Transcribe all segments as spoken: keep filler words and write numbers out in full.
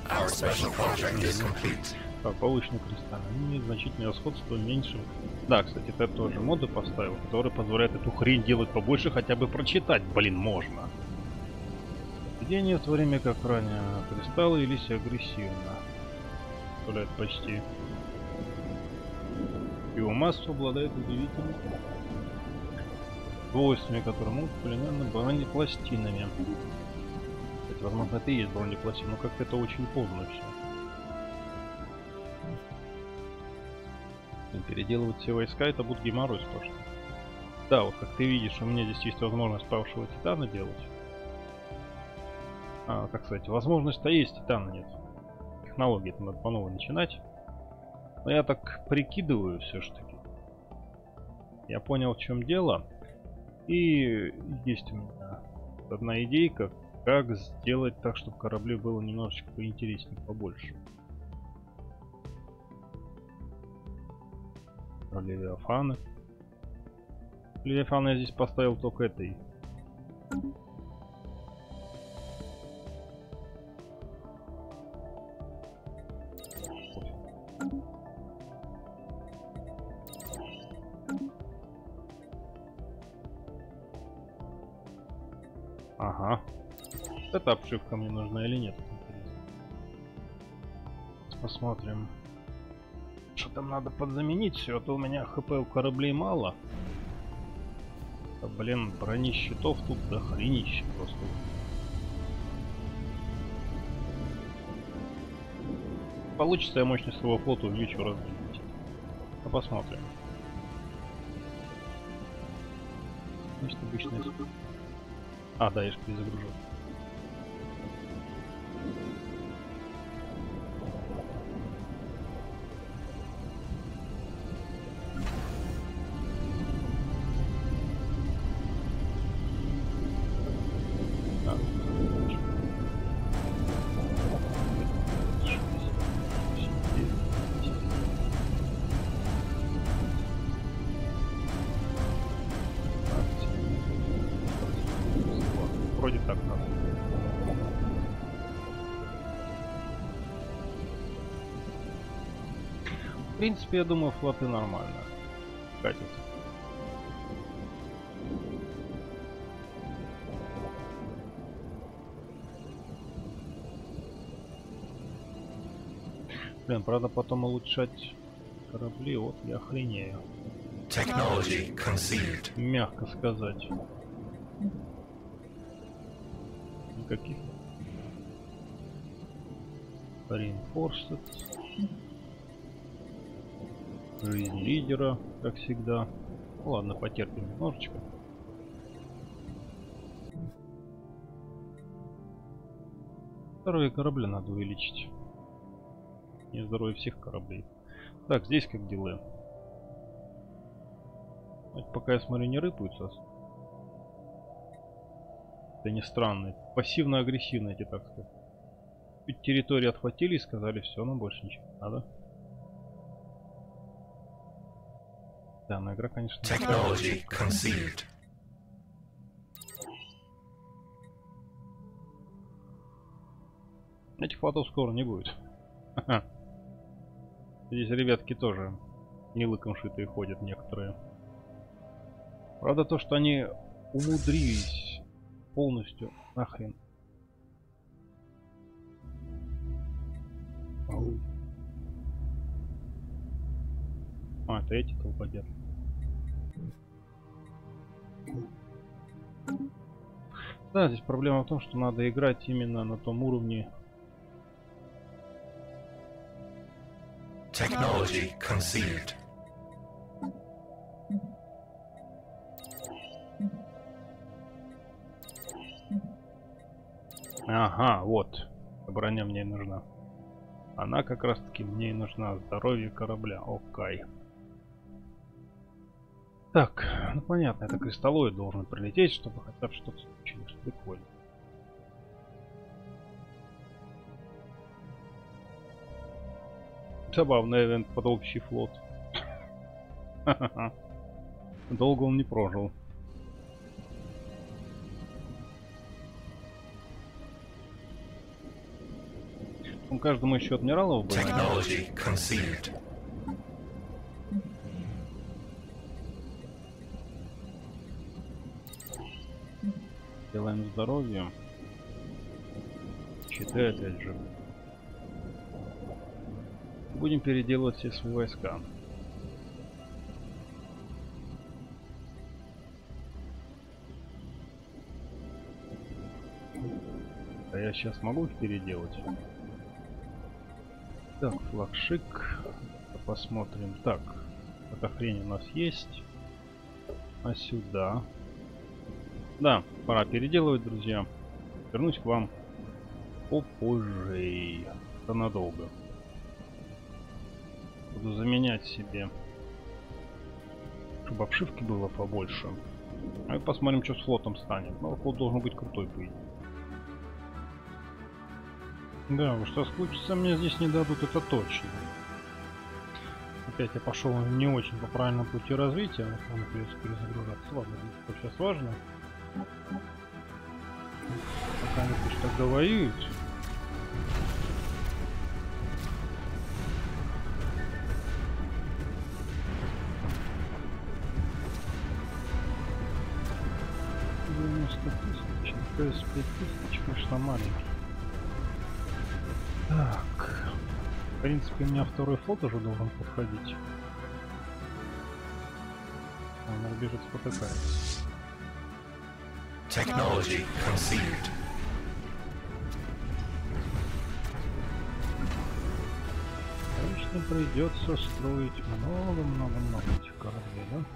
Our special project is complete. Так, получено кристалл. Они имеют значительное сходство меньше. Да, кстати, ты тоже моды поставил, который позволяет эту хрень делать побольше, хотя бы прочитать, блин, можно. Поведение в то время как ранее кристаллы велись агрессивно. Представляет почти. Биомасса обладает удивительными свойствами, которые могут полинально бронепластинами. Кстати, возможно, это и есть бронепластина, но как-то это очень поздно все. И переделывать все войска, это будет геморрой сплошной. Да, вот как ты видишь, у меня здесь есть возможность павшего титана делать. А, как сказать, возможность-то есть, титана нет. Технологии-то надо по новой начинать. Но я так прикидываю все ж таки. Я понял, в чем дело. И есть у меня одна идейка, как сделать так, чтобы кораблей было немножечко поинтереснее, побольше. Левиафаны. Левиафаны я здесь поставил только этой. Ага. Эта обшивка мне нужна или нет? Посмотрим. Что там надо подзаменить все, а то у меня хп у кораблей мало. Да, блин, брони щитов тут до хренища просто. Получится, я мощность своего флота увеличу раз в десять. А посмотрим. Значит, обычная... А, да, я же перезагружу. Вроде так надо. В принципе, я думаю, флоты нормально катятся. Блин, правда, потом улучшать корабли, вот я охренею. Technology conceived. Мягко сказать. Никаких. Reinforced. Жизнь лидера, как всегда. Ну, ладно, потерпим немножечко. Здоровье корабля надо увеличить. Не здоровье всех кораблей. Так, здесь как дела? Вот пока я смотрю, не рыпаются. Это не странно. Пассивно-агрессивно эти, так сказать. Чуть территорию отхватили и сказали, все, нам больше ничего не надо. Да, но игра, конечно... Technology conceived. Этих флотов скоро не будет. Здесь ребятки тоже не лыком шитые ходят некоторые. Правда, то, что они умудрились полностью нахрен. Ау. А, это эти толподят. Да, здесь проблема в том, что надо играть именно на том уровне. Technology conceived. Ага, вот. Броня мне и нужна. Она как раз таки мне и нужна. Здоровье корабля. Окей. Так, ну понятно, это кристаллоид должен прилететь, чтобы хотя бы что-то случилось. Прикольно. Забавный ивент под общий флот. Долго он не прожил. Ну, каждому еще адмиралов было. Technology conceived. Делаем здоровье. Щиты опять же. Будем переделывать все свои войска. А я сейчас могу их переделать? Так, флагшик. Посмотрим. Так, эта хрень у нас есть. А сюда? Да, пора переделывать, друзья. Вернусь к вам попозже. Это надолго. Буду заменять себе, чтобы обшивки было побольше. А посмотрим, что с флотом станет. Но флот должен быть крутой, по идее. Да, уж соскучиться мне здесь не дадут, это точно. Опять я пошел не очень по правильному пути развития. Он придется перезагружаться. Ладно, это сейчас важно. Пока они пусть тогда воюют. девяносто тысяч, ПС пять тысяч, конечно, маленький. Так, в принципе, у меня второй флот уже должен подходить. Он рубежит спотыкается. Technology conceived. Конечно, придется строить много-много-много этих кораблей, да?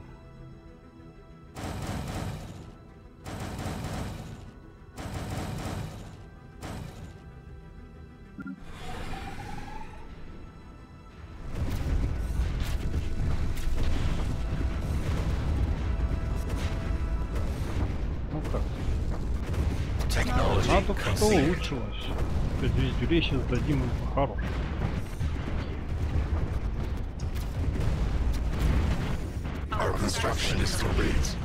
Она только что улучшилась. Звездюлей сейчас дадим им по-хорошему. Our construction is complete.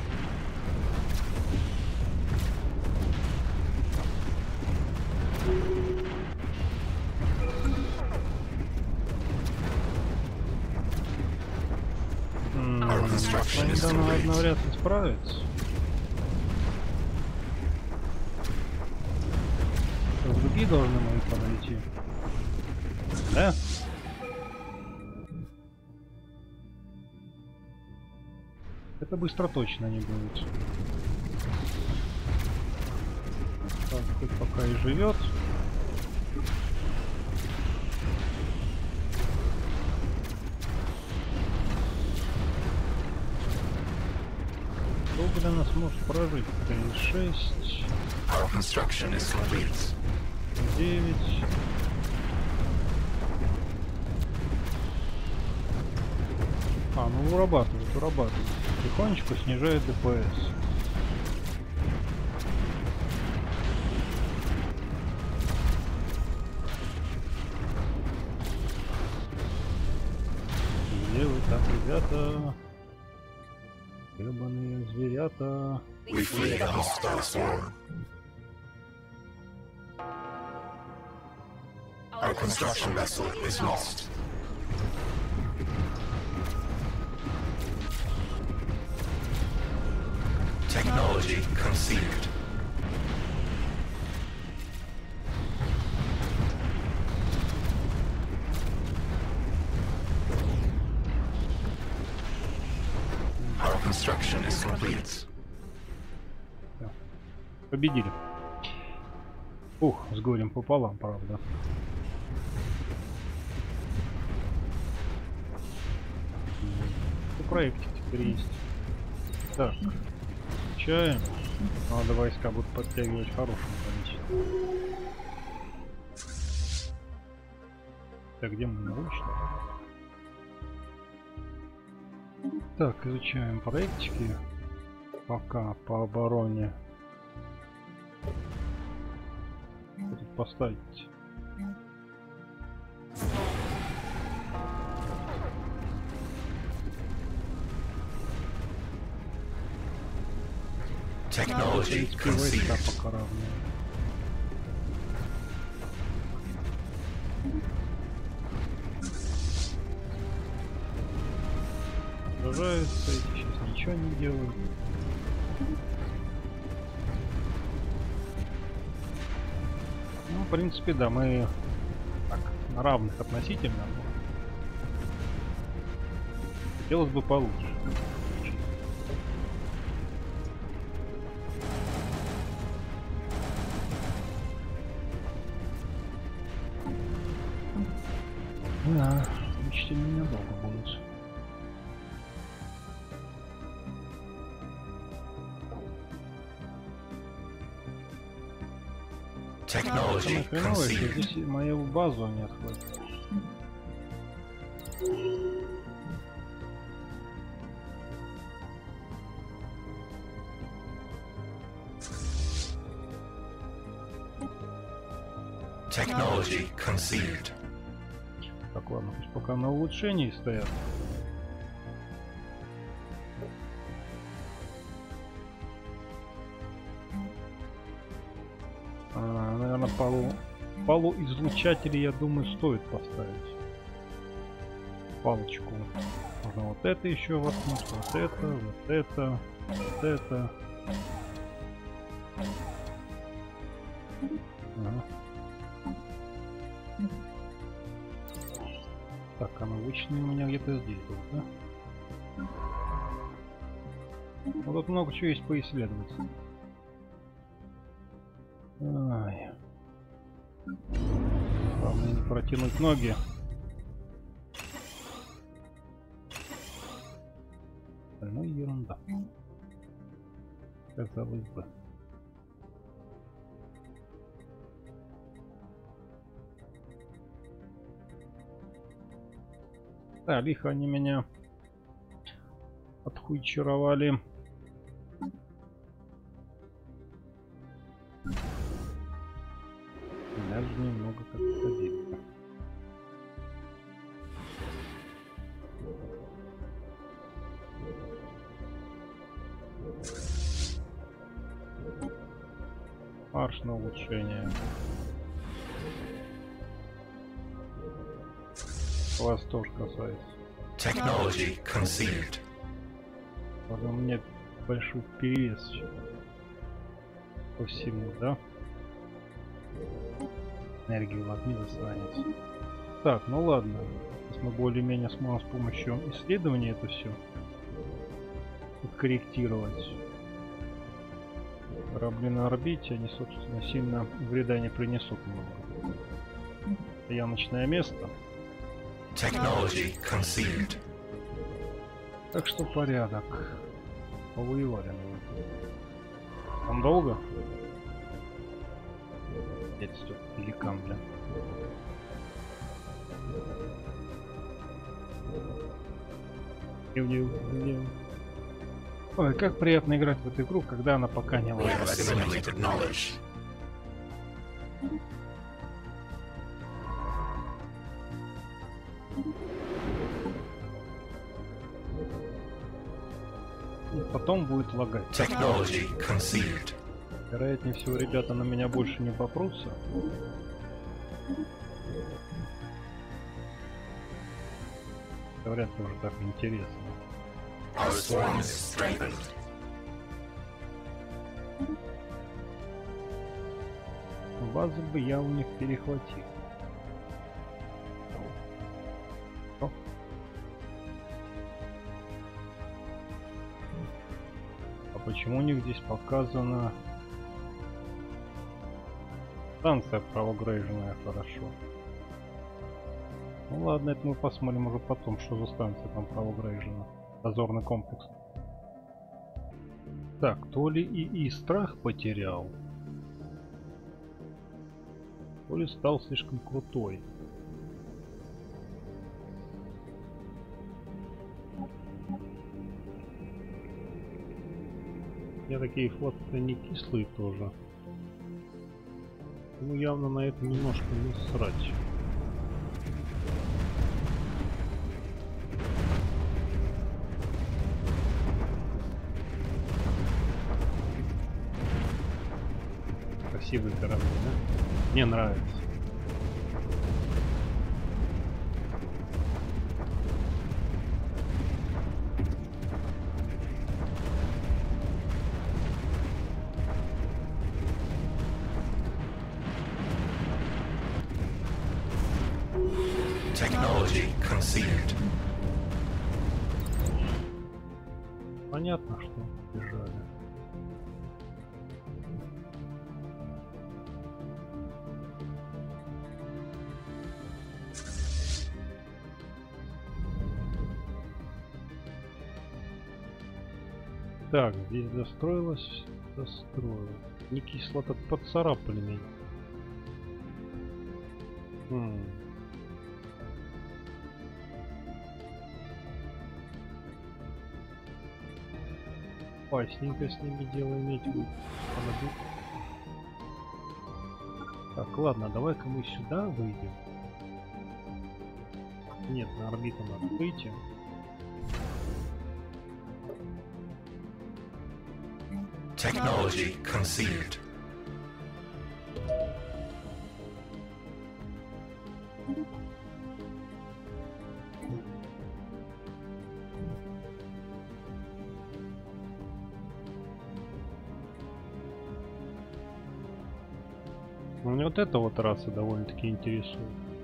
Our construction is Когда complete. навряд ли справится. Другие должны мои подойти. Да? Это быстро точно не будет. Так, хоть пока и живет. Долго для нас может прожить? три, шесть. Our construction is complete. девять. А, ну урабатывает, урабатывает. Тихонечку снижает ДПС. Где вы там, ребята? Ебаные зверята. We flee the hostile swarm. Our construction vessel is lost. Technology conceived. Our construction is complete. Победили. Ух, с горем пополам, правда. Проектик теперь есть. Так, включаем. Надо войска будут подтягивать в хорошем количестве. Так, где мы научно? Так, изучаем проектики. Пока по обороне. Что тут поставить? Technology Войска conceived. пока равные. загружаются, эти сейчас ничего не делают. Ну, в принципе, да, мы так, на равных относительно. Хотелось бы получше. Да, мучительно недолго будет. Technology conceived. Здесь мою базу не отхватит. Technology conceived. Так, ладно, пусть пока на улучшении стоят. А, наверное, полу, полу излучатели, я думаю, стоит поставить. Палочку. Можно вот это еще воткнуть, вот это, вот это, вот это. Ага. Так, а навычные у меня где-то здесь был, да? Вот тут много чего есть поисследовать. Ай. Главное не протянуть ноги. Ну ерунда. Казалось бы. Да, лихо они меня отхуйчаровали. Даже немного как-то обидно. Марш на улучшение. Вас тоже касается. Technology conceived. Правда, у меня большой перевес по всему, да? Энергию возьми, застанется. Так, ну ладно. Сейчас мы более-менее сможем с помощью исследования это все подкорректировать. Корабли на орбите, они, собственно, сильно вреда не принесут много. Это ямочное место. Technology conceived. Так что порядок. Повоевали мы. Там долго? Опять стоит пеликан, бля. Ой, как приятно играть в эту игру, когда она пока не ложится. Assimilated knowledge. Потом будет лагать. Technology conceived. Вероятнее всего, ребята на меня больше не попрутся. Говорят, тоже так интересно. Our swarm is strengthened. Базы бы я у них перехватил. О. А почему у них здесь показано станция правогрейженная? Хорошо. Ну ладно, это мы посмотрим уже потом, что за станция там правогрейжена. Дозорный комплекс. Так, то ли ИИ страх потерял, то ли стал слишком крутой. Я такие флоты не кислые тоже. Ну явно на это немножко не срать. Красивые корабли, да? Мне нравится. Technology conceived. Понятно, что бежали. Так, здесь достроилось, достроилось. Не кисло так поцарапали меня. Хм. Опасненько с ними дело иметь будет. Так, ладно, давай-ка мы сюда выйдем. Нет, на орбиту надо выйти. Technology conceived. Мне вот эта вот раса довольно-таки интересует.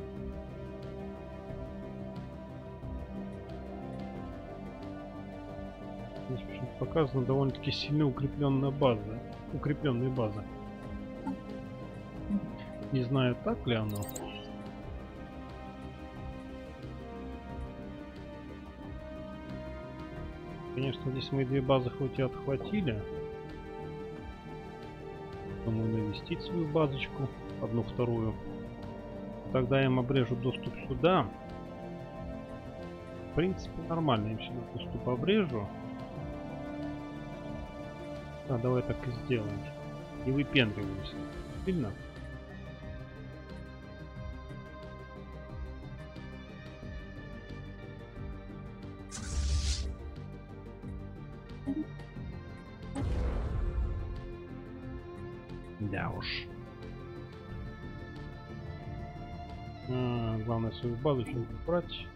Здесь почему-то показана довольно-таки сильно укрепленная база. Укрепленная база. Не знаю, так ли оно. Конечно, здесь мы две базы хоть и отхватили. Думаю, навестить свою базочку. Одну, вторую. Тогда им обрежу доступ сюда. В принципе, нормально им сюда доступ обрежу. А, давай так и сделаем. Не выпендриваемся. Сильно? Да уж. А, главное свою базу сейчас брать.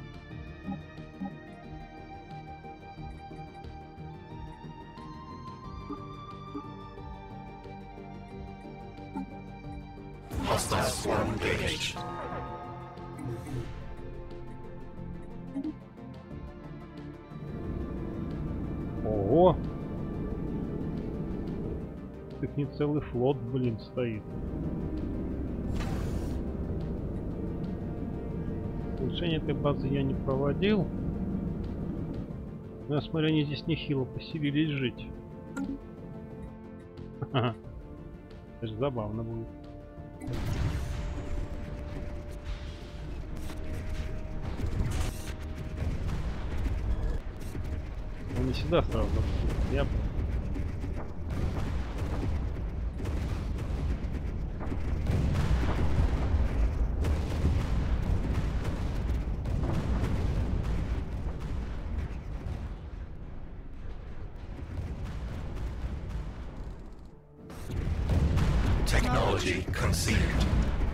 Hostile swarm engaged. Ого! Тут не целый флот, блин, стоит. Улучшение этой базы я не проводил. Но я смотрю, они здесь нехило поселились жить. Ха-ха. Это же забавно будет. Не сюда сразу. Я... Technology conceived.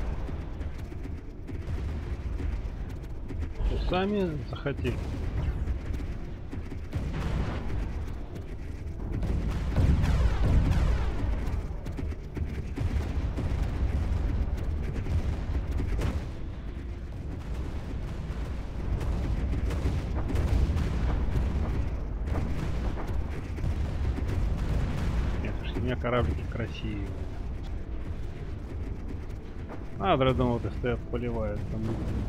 Сами захотели. Нет, уж у меня кораблики красивые. А, дредноуты стоят, поливают там.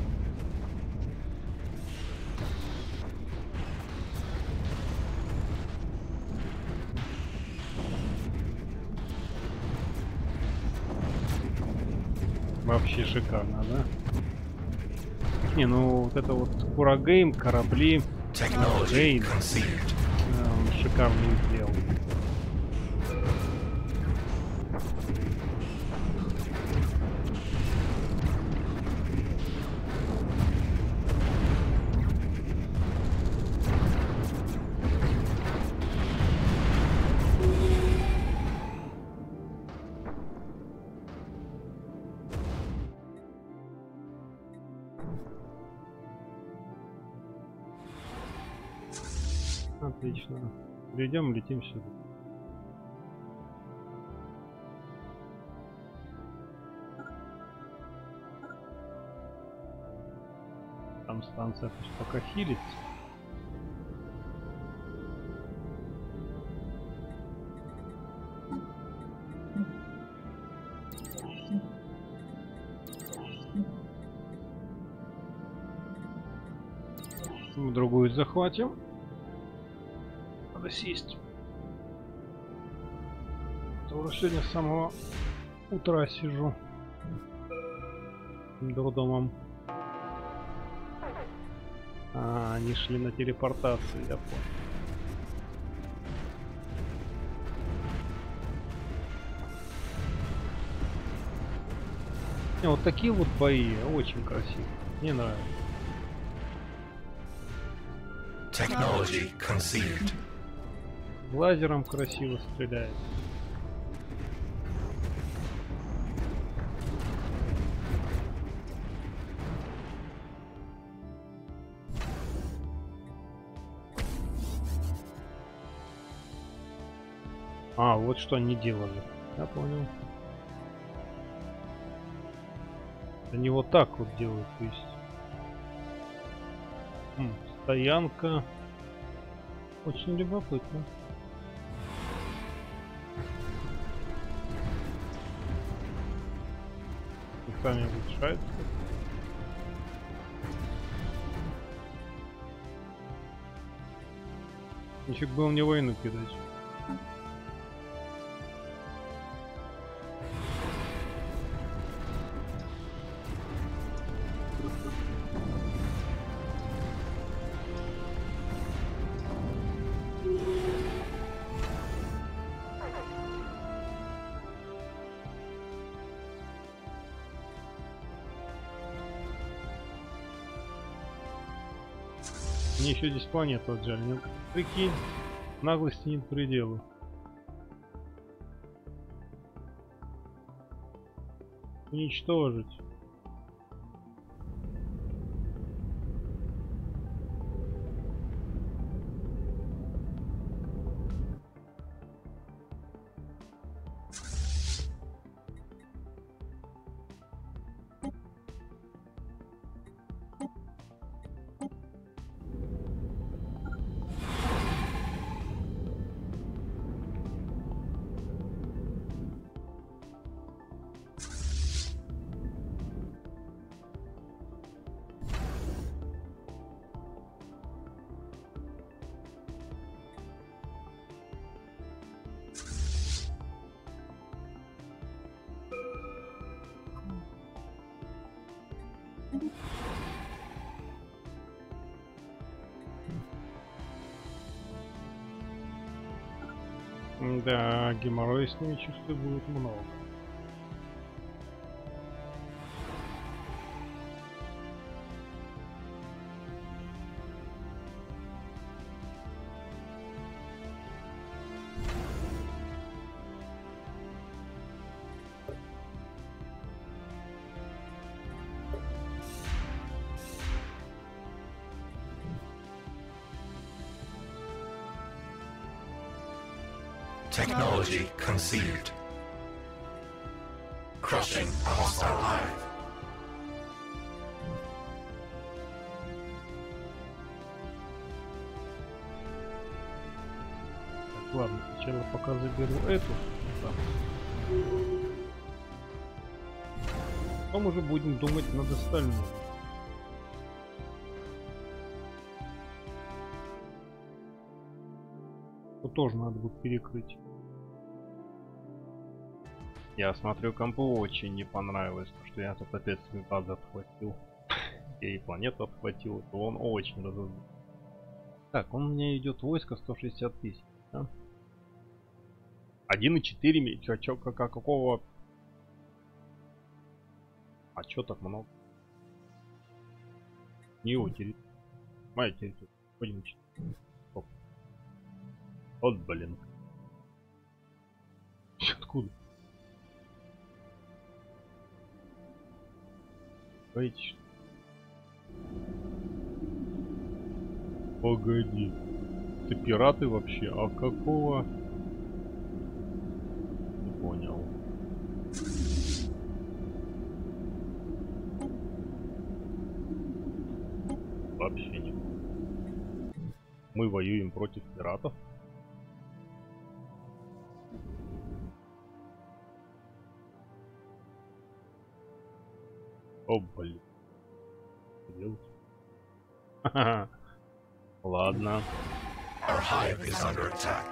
Вообще шикарно, да? Не, ну вот это вот Курагейм, корабли, Technology Гейн, conceived. э, шикарно сделал. Отлично. Перейдем, летим сюда. Там станция пусть пока хилится. Мы другую захватим. Надо сесть. Я уже сегодня с самого утра сижу. Дурдомом. А, они шли на телепортацию, я понял. Не, вот такие вот бои очень красивые. Мне нравится. Technology conceived. Лазером красиво стреляет. А, вот что они делали. Я понял. Они вот так вот делают, то есть. М, стоянка. Очень любопытно. И сами улучшаются. Нифиг было мне войну кидать. Мне еще здесь планету отжали. Ну, прикинь, наглости нет предела. Уничтожить. Да, геморрой с ними, чувствую, будет много. Technology conceived. Crushing a hostile hive. Так, ладно, сначала пока заберу эту. Да. Потом уже будем думать над остальным. Тут тоже надо будет перекрыть. Я смотрю, компу очень не понравилось, то, что я тут опять свою базу отхватил. Я и планету отхватил, то он очень разозлился. Так, он у меня идет войско сто шестьдесят тысяч, да? один и четыре миллиона. Чё, как, какого? А чё так много? Не его территория. Моя территория. Пойдем. Вот, блин. Откуда? Боитесь? Погоди. Это пираты вообще? А какого? Не понял. Вообще нет. Мы воюем против пиратов. О, блин. Что делать? Ладно. Our hive is under attack.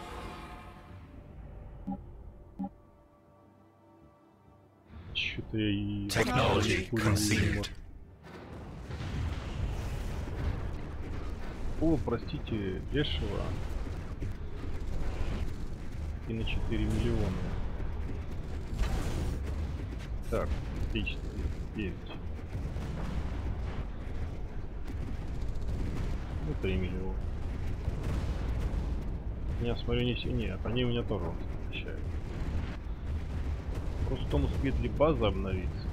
Что-то я и... Technology conceived. О, простите, дешево. И на четыре миллиона. Так, отлично. девять. Ну, три миллиона. Я смотрю, не все. Нет, они у меня тоже возвращают. Просто там успеет ли база обновиться?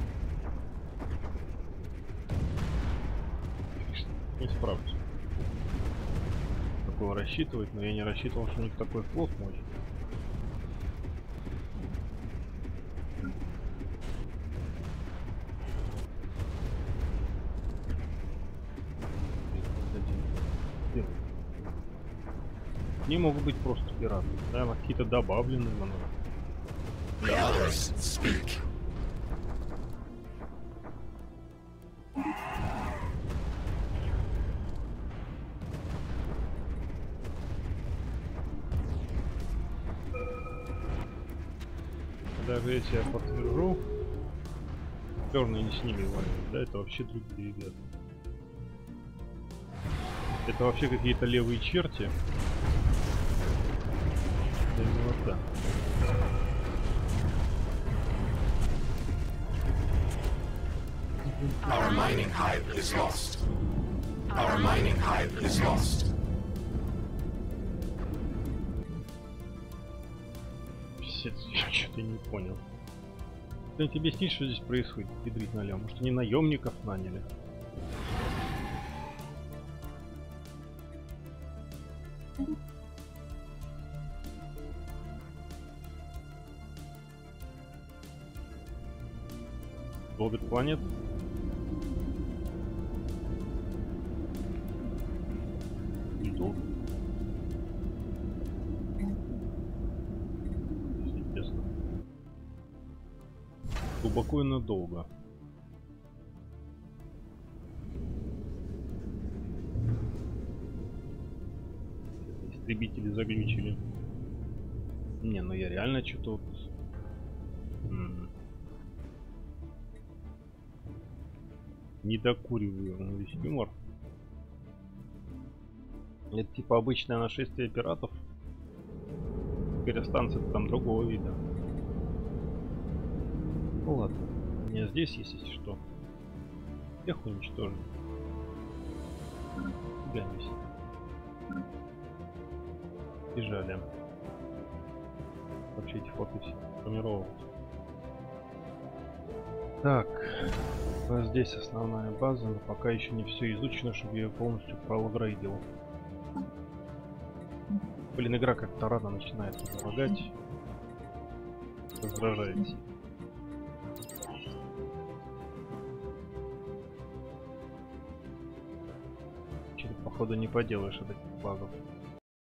Не справлюсь. Такого рассчитывать, но я не рассчитывал, что у них такой флот мощный. Не могут быть просто пираты. Наверное, какие-то добавленные маневры. The others speak. Даже если я подтвержу, черные не с ними воюют, да, это вообще другие ребята. Это вообще какие-то левые черти. Да не вот так. Our mining hive is lost. Our mining hive is lost. Писец, я что-то не понял. Ты тебе объяснить, что здесь происходит? Ядрить налево. Может, они наемников наняли? Долбит планет? Не долбит. Интересно. Глубоко и надолго. Истребители заглючили. Не, ну я реально что-то вот... М-м. Не докуриваю на весь юмор. Это типа обычное нашествие пиратов. Теперь станция там другого вида. Ну ладно. У меня здесь есть, если что. Всех уничтожим. Глянись. Бежали. Вообще эти фоты все формировать. Так. Вот здесь основная база, но пока еще не все изучено, чтобы я ее полностью проапгрейдил. Блин, игра как-то рано начинает лагать. Раздражает. Что-то походу не поделаешь от этих багов.